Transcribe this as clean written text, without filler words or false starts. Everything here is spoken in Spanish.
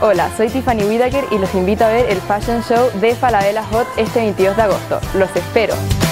Hola, soy Tiffany Whittaker y los invito a ver el Fashion Show de Falabella Hot este 22 de agosto. ¡Los espero!